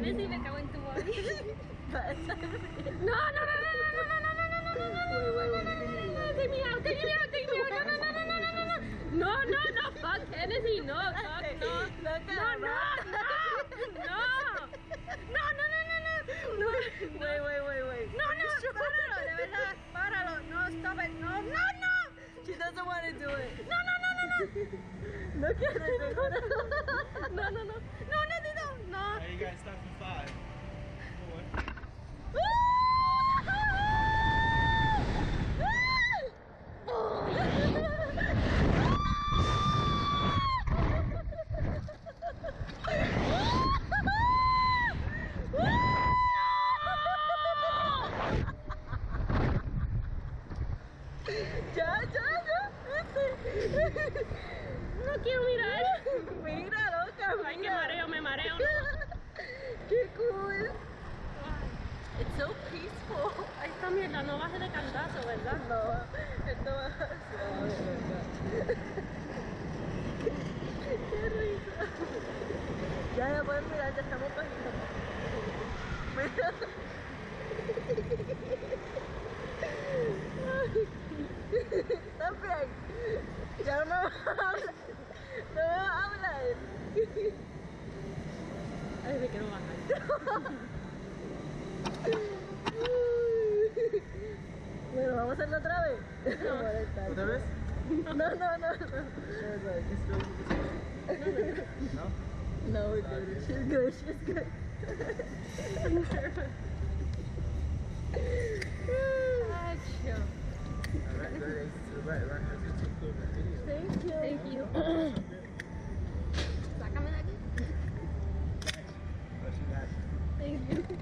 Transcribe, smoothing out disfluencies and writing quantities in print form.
Genesis, me cago en tu body. No, no, no, no, no, no, no, no, no, no, no, no, no, no, take me out, take me out, take me out, no, no, no, no, no, no, no, no, no, no, fuck Genesis, no, fuck, no, no, no, no, no, no, no, no, no, Wait. no, no, páralo, de verdad, páralo, no, stop it, no, no, no, She doesn't want to do it. no, no, no, no, no. No quiero, No, no, no, no, Tito, no. Now you got stuck for 5. Forward. Ya. No quiero mirar. Mira, loca, Ay, que mira. me mareo, no. Qué cool. It's so peaceful. Ay, esta mierda no baje de cantazo, ¿verdad? No, esto va suave, ¿verdad? Qué risa. Ya pueden mirar, ya estamos bajando. Mira. Está bien. Ya no me vas a hablar. No me vas a hablar. Ay, me quiero bajar. Bueno, vamos a hacerlo otra vez. ¿Otra vez? No. No, No, we're good. She's good. Alright, right. That's a good video. Thank you. Thank you. Sácame de aquí. What you got? Thank you.